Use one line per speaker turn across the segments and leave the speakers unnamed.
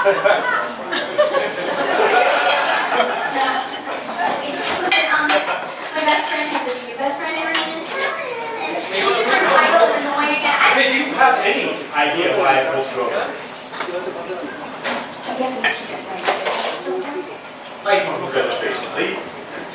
My best friend is this new best friend, and her name is Helen, and she's super entitled and annoying.
Hey, do you have any idea why I pulled you over?
I guess it's just my
License and registration, please.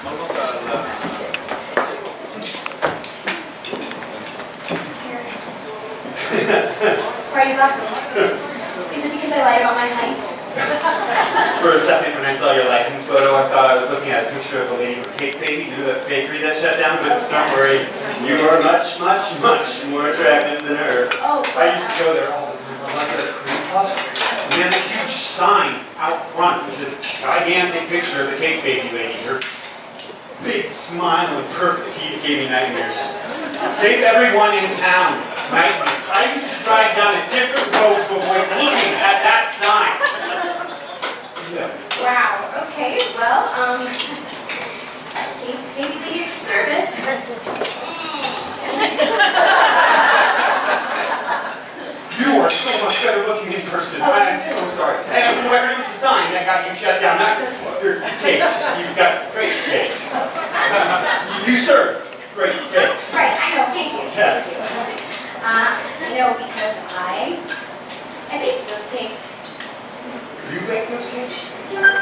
Why are you laughing? Is it because I lied about my height?
For a second, when I saw your license photo, I thought I was looking at a picture of a lady with cake baby, you know that bakery that shut down, but don't worry, you are much, much, much more attractive than her.
Oh,
I used to go there all the time. I like the cream puffs. And they had a huge sign out front with a gigantic picture of the cake baby lady. Her big smile and perfect teeth gave me nightmares. Gave everyone in town nightmares. I used to drive down a different road to avoid looking at that sign. Yeah.
wow. Okay. Well, maybe they did for service.
You are so much better looking in person.
Oh,
I'm so sorry. And whoever was the sign that got you shut down, not your case. You've got great case. You serve great case.
Right. I know. Thank you.
Yeah.
Thank you. Because I baked those cakes.
You bake those cakes?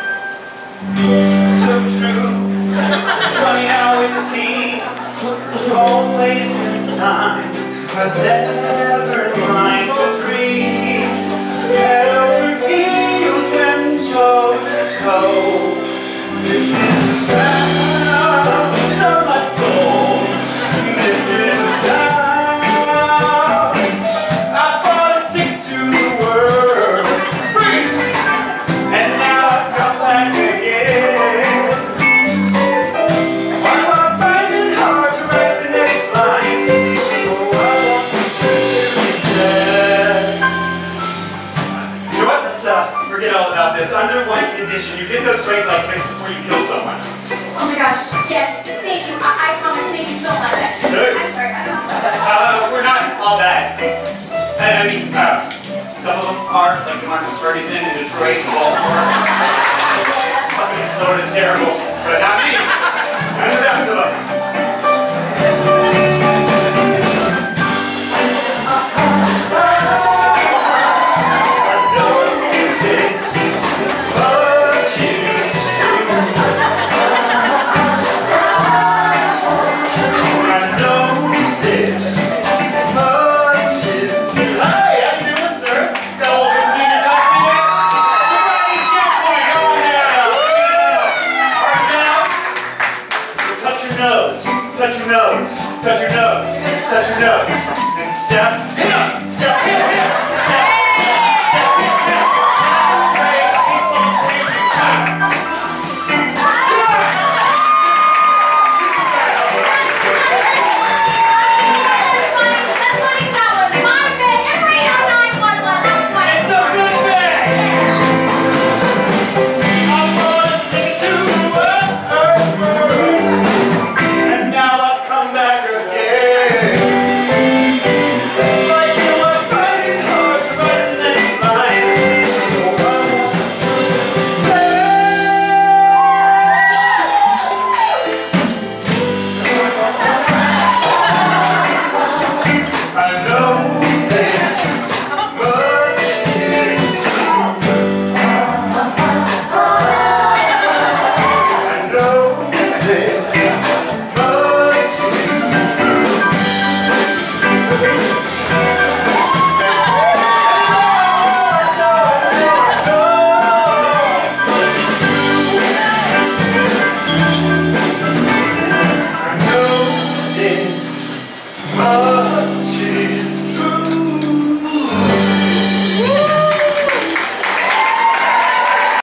So true. Funny how it seems. Always in time. But never mind the dream. Head over heels and toe to toe. This is the sound of my soul. This is the sound. I brought a tick to the world. Free! And now I've come back again. Why do I find it hard to write the next line? Forget all about this. Under one condition, you get those brake lights fixed before you kill someone.
Oh my gosh. Yes. Thank you. I promise. Thank you so much.
Good.
I'm sorry. I don't know.
We're not all bad. I mean, some of them are, like the ones in Ferguson and Detroit and Baltimore. Fucking Florida's terrible.